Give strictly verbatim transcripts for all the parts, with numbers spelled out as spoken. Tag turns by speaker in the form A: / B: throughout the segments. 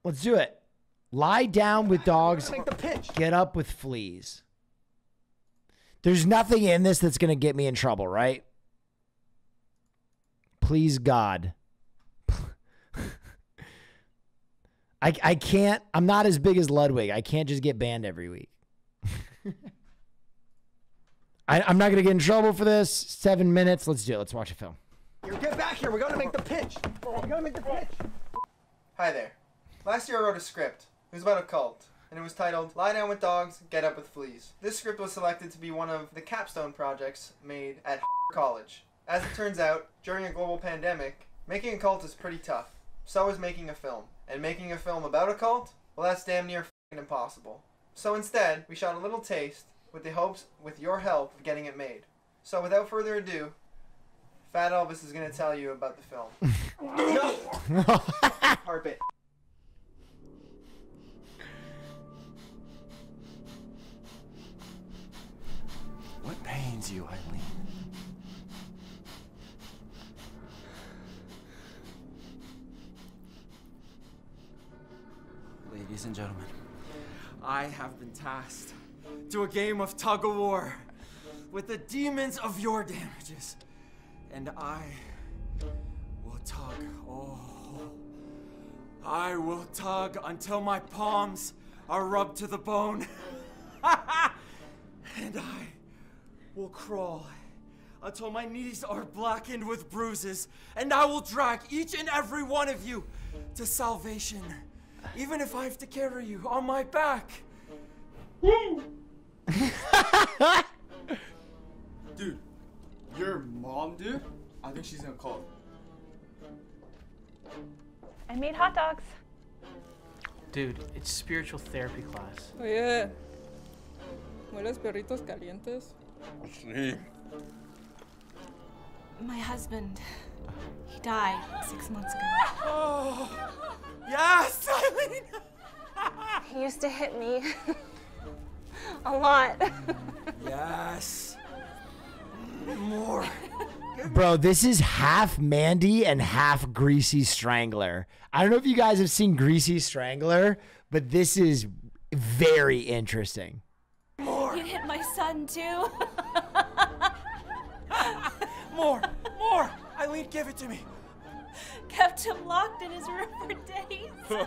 A: Let's do it. Lie down with dogs.
B: Make the pitch.
A: Get up with fleas. There's nothing in this that's going to get me in trouble, right? Please, God. I, I can't. I'm not as big as Ludwig. I can't just get banned every week. I, I'm not going to get in trouble for this. Seven minutes. Let's do it. Let's watch a film.
B: Here, get back here. We got to make the pitch. We got to make the pitch. Hi there. Last year I wrote a script. It was about a cult, and it was titled Lie Down with Dogs, Get Up with Fleas. This script was selected to be one of the capstone projects made at college. As it turns out, during a global pandemic, making a cult is pretty tough. So is making a film. And making a film about a cult? Well, that's damn near f***ing impossible. So instead, we shot a little taste with the hopes, with your help, of getting it made. So without further ado, Fat Elvis is going to tell you about the film. No! Carpet.
C: What pains you, Eileen? Ladies and gentlemen, I have been tasked to a game of tug-of-war with the demons of your damages. And I will tug, oh, I will tug until my palms are rubbed to the bone. And I will crawl until my knees are blackened with bruises, and I will drag each and every one of you to salvation, even if I have to carry you on my back.
D: Dude, your mom, dude? I think she's gonna call.
E: I made hot dogs.
F: Dude, it's spiritual therapy class.
G: Oye, ¿mueles perritos calientes?
D: Sí.
E: My husband, he died six months ago.
C: Oh, yes, Eileen!
E: He used to hit me a lot.
C: Yes. More.
A: Bro, this is half Mandy and half Greasy Strangler. I don't know if you guys have seen Greasy Strangler, but this is very interesting.
C: More.
E: You hit my son too.
C: More. More. Eileen, give it to me.
E: Kept him locked in his room for days.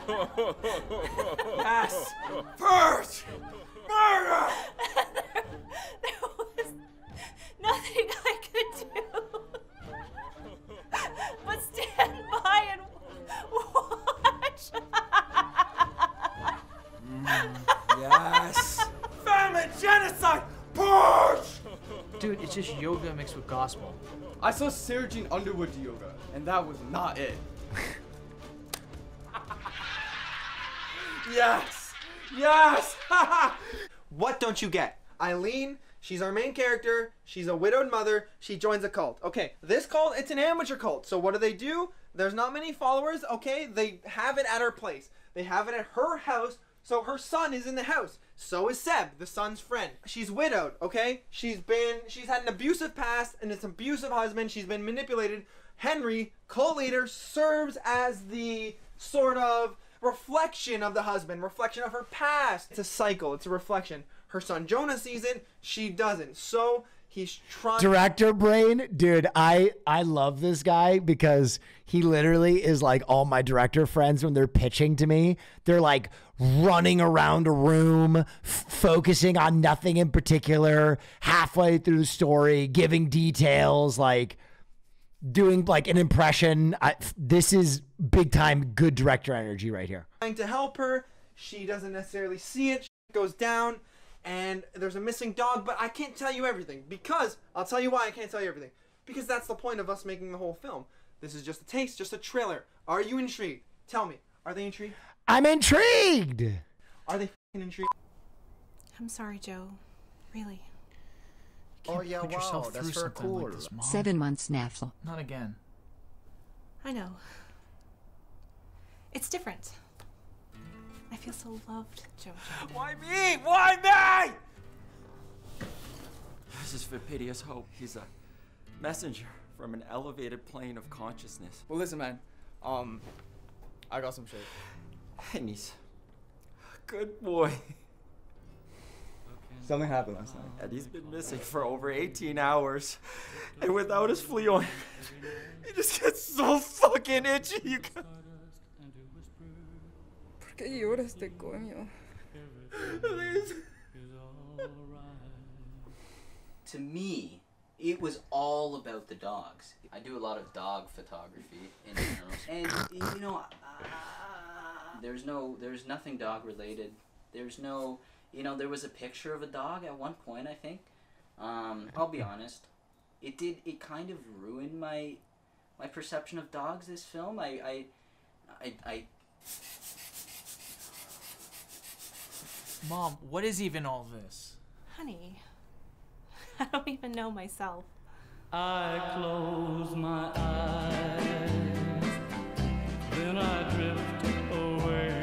C: Yes. Purge. Murder.
E: there, there was nothing I could do but stand by and watch.
C: Mm, yes. Famine, genocide, purge.
F: Dude, it's just yoga mixed with gospel.
D: I saw Sarah Jean Underwood do yoga, and that was not it.
C: Yes. Yes.
B: What don't you get? Eileen, she's our main character. She's a widowed mother. She joins a cult. Okay, this cult, it's an amateur cult. So what do they do? There's not many followers, okay? They have it at her place. They have it at her house. So her son is in the house. So is Seb, the son's friend. She's widowed, okay? She's been, she's had an abusive past and an abusive husband. She's been manipulated. Henry, cult leader, serves as the sort of reflection of the husband, reflection of her past. It's a cycle, it's a reflection. Her son Jonah sees it, she doesn't. So he's trying.
A: Director brain, dude, I I love this guy because he literally is like all my director friends when they're pitching to me. They're like running around a room, f- focusing on nothing in particular, halfway through the story, giving details, like doing like an impression. I, this is big time good director energy right here.
B: Trying to help her, she doesn't necessarily see it. She goes down. And there's a missing dog, but I can't tell you everything because I'll tell you why I can't tell you everything. Because that's the point of us making the whole film. This is just a taste, just a trailer. Are you intrigued? Tell me, are they intrigued?
A: I'm intrigued.
B: Are they f***ing intrigued?
E: I'm sorry, Joe. Really.
F: Oh yeah, put wow, that's for cool. Like this,
H: Seven months, Neff.
F: Not again.
E: I know. It's different. I feel so loved, Joe.
C: Why me? Why me? This is Vipidia's hope. He's a messenger from an elevated plane of consciousness.
D: Well, listen, man. Um, I got some shit.
C: And he's a good boy.
D: Something happened last night.
C: And he's been missing for over eighteen hours. And without his flea on, he just gets so fucking itchy. You got...
G: ¿Por qué llora este coño?
C: Please.
H: To me, it was all about the dogs. I do a lot of dog photography in general. And, you know, uh, there's no, there's nothing dog related. There's no... You know, there was a picture of a dog at one point, I think. Um, I'll be honest. It did, it kind of ruined my my perception of dogs, this film. I, I, I, I...
I: Mom, what is even all this?
E: Honey, I don't even know myself.
J: I close my eyes, then I drift away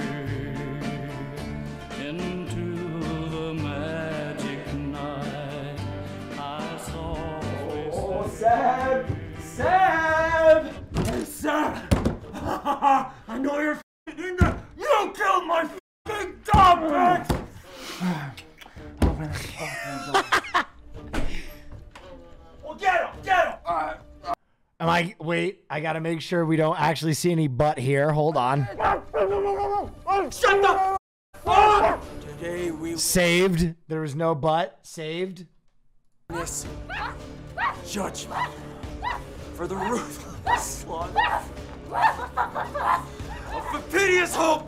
J: into the magic night. I saw
C: Oh, Seb! Seb! Hey, Seb! I know you're f***ing in there! You killed my f***ing dog, bitch! Open this fucking door. Well, get him! Get him! Alright.
A: Am I, wait, I gotta make sure we don't actually see any butt here. Hold on.
C: Shut the f up! Today we
A: Saved. There was no butt. Saved.
C: witness judgment for the ruthless slaughter of the piteous hope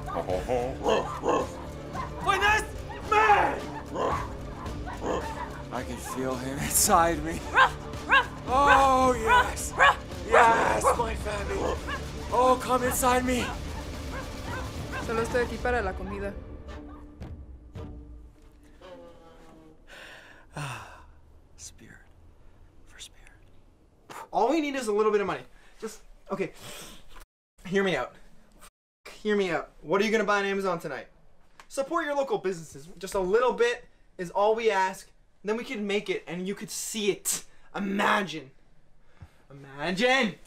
C: by this man! I can feel him inside me. Oh, yes. Yes, my family. Oh, come inside me.
G: Solo estoy aquí para la comida.
C: Spirit for spirit.
B: All we need is a little bit of money. Just, okay. Hear me out. Hear me out. What are you going to buy on Amazon tonight? Support your local businesses. Just a little bit is all we ask. Then we can make it and you could see it. Imagine. Imagine.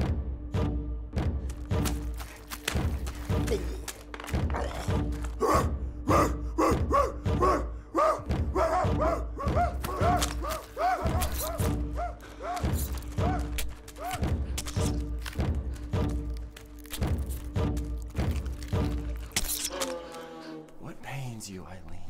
C: What pains you, Eileen?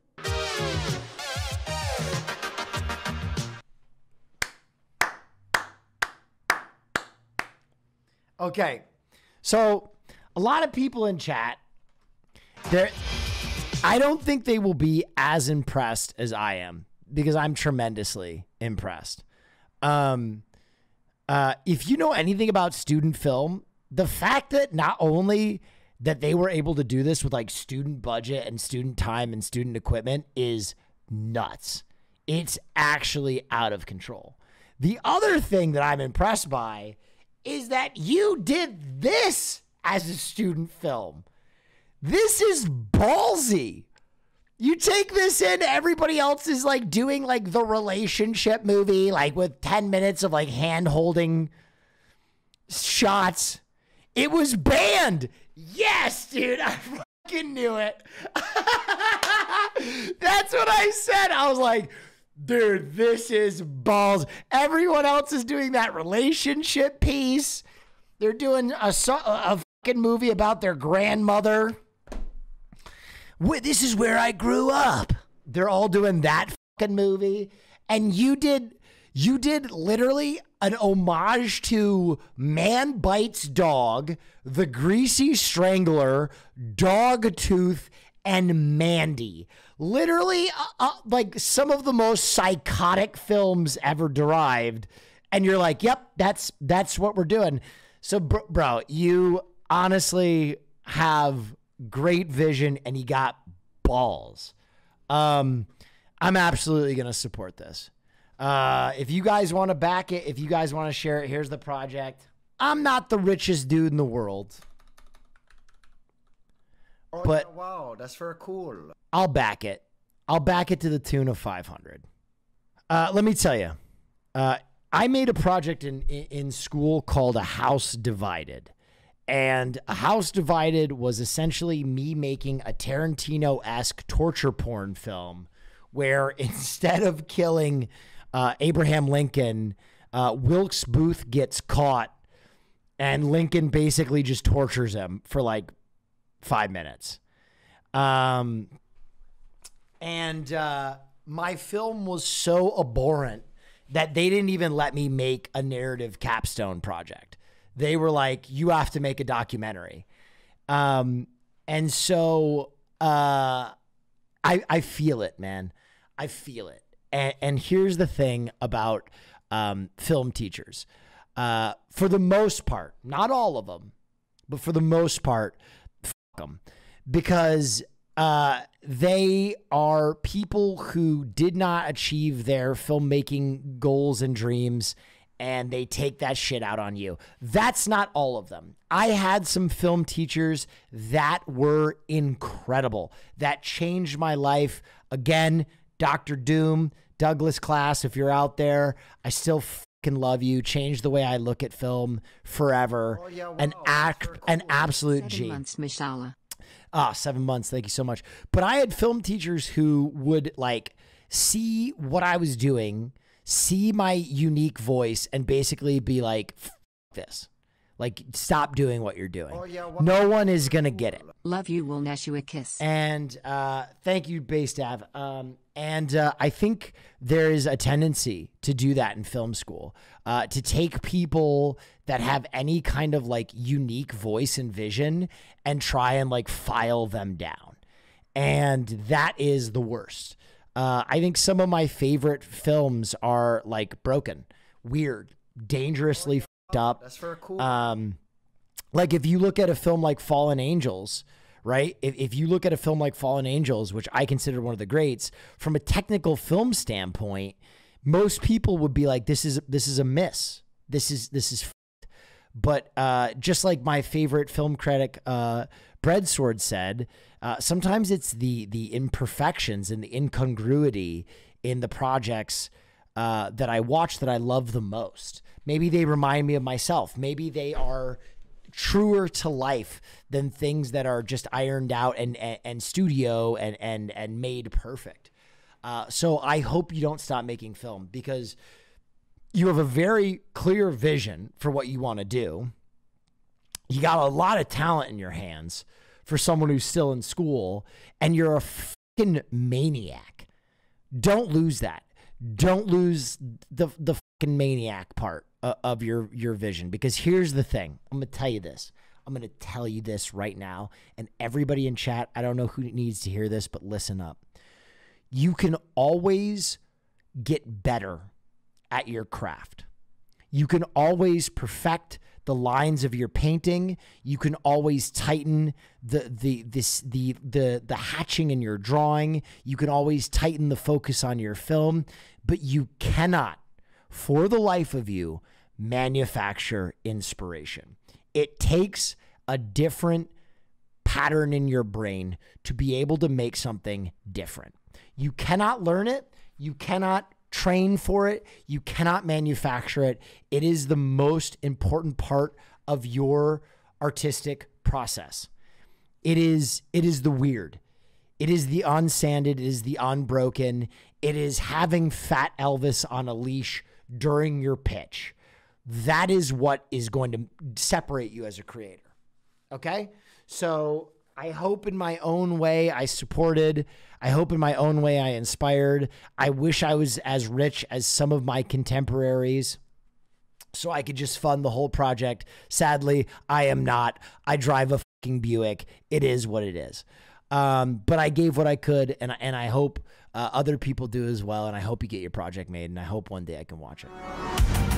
A: Okay, so a lot of people in chat, there, I don't think they will be as impressed as I am because I'm tremendously impressed. Um, uh, if you know anything about student film, the fact that not only that they were able to do this with like student budget and student time and student equipment is nuts. It's actually out of control. The other thing that I'm impressed by is that you did this as a student film. This is ballsy. You take this in, everybody else is like doing like the relationship movie, like with ten minutes of like hand holding shots. It was banned. Yes, dude, I fucking knew it. That's what I said. I was like, dude, this is balls. Everyone else is doing that relationship piece. They're doing a, a fucking movie about their grandmother. This is where I grew up. They're all doing that fucking movie. And you did, you did literally an homage to Man Bites Dog, The Greasy Strangler, Dogtooth, and Mandy. Literally, uh, uh, like some of the most psychotic films ever derived. And you're like, yep, that's that's what we're doing. So, bro, bro you honestly have great vision and you got balls. Um, I'm absolutely going to support this. Uh, if you guys want to back it, if you guys want to share it, here's the project. I'm not the richest dude in the world.
F: Oh,
A: but
F: yeah, wow, that's very cool.
A: I'll back it. I'll back it to the tune of five hundred. Uh, let me tell you, uh, I made a project in, in, in school called A House Divided. and A House Divided was essentially me making a Tarantino-esque torture porn film where instead of killing uh, Abraham Lincoln, uh, Wilkes Booth gets caught and Lincoln basically just tortures him for like five minutes. Um, and uh, my film was so abhorrent that they didn't even let me make a narrative capstone project. They were like, you have to make a documentary. Um, and so uh, I, I feel it, man. I feel it. And, and here's the thing about um, film teachers. Uh, for the most part, not all of them, but for the most part, fuck them. Because uh, they are people who did not achieve their filmmaking goals and dreams, and they take that shit out on you. That's not all of them. I had some film teachers that were incredible, that changed my life. Again, Doctor Doom, Douglas Class, if you're out there, I still fucking love you. Changed the way I look at film forever. Oh, yeah, wow. An act, cool. An absolute
K: Seven
A: G.
K: months, mashallah.
A: Ah, seven months. Thank you so much. But I had film teachers who would like see what I was doing, see my unique voice, and basically be like, F this. Like, stop doing what you're doing. Oh, yeah, well, no one is going to get it.
K: Love you, will nash you a kiss.
A: And uh, thank you, Baystav. Um, and uh, I think there is a tendency to do that in film school, uh, to take people that have any kind of like unique voice and vision and try and like file them down. And that is the worst. Uh, I think some of my favorite films are like broken, weird, dangerously fucked up.
F: That's for a cool.
A: Um, like if you look at a film like Fallen Angels, right? If, if you look at a film like Fallen Angels, which I consider one of the greats, from a technical film standpoint, most people would be like, this is, this is a miss. This is, this is, f-. But uh, just like my favorite film critic, uh, Breadsword said, uh, sometimes it's the, the imperfections and the incongruity in the projects uh, that I watch that I love the most. Maybe they remind me of myself. Maybe they are truer to life than things that are just ironed out and, and, and studio and, and, and made perfect. Uh, so I hope you don't stop making film, because you have a very clear vision for what you want to do. You got a lot of talent in your hands for someone who's still in school, and you're a fucking maniac. Don't lose that. Don't lose the, the fucking maniac part of your, your vision, because here's the thing. I'm going to tell you this. I'm going to tell you this right now. And everybody in chat, I don't know who needs to hear this, but listen up. You can always get better at your craft. You can always perfect the lines of your painting. You can always tighten the the this the the the hatching in your drawing. You can always tighten the focus on your film, but you cannot, for the life of you, manufacture inspiration. It takes a different pattern in your brain to be able to make something different. You cannot learn it. You cannot train for it. You cannot manufacture it. It is the most important part of your artistic process. It is, it is the weird. It is the unsanded. It is the unbroken. It is having Fat Elvis on a leash during your pitch. That is what is going to separate you as a creator. Okay? So I hope in my own way I supported. I hope in my own way I inspired. I wish I was as rich as some of my contemporaries so I could just fund the whole project. Sadly, I am not. I drive a fucking Buick. It is what it is. Um, but I gave what I could, and, and I hope uh, other people do as well, and I hope you get your project made, and I hope one day I can watch it.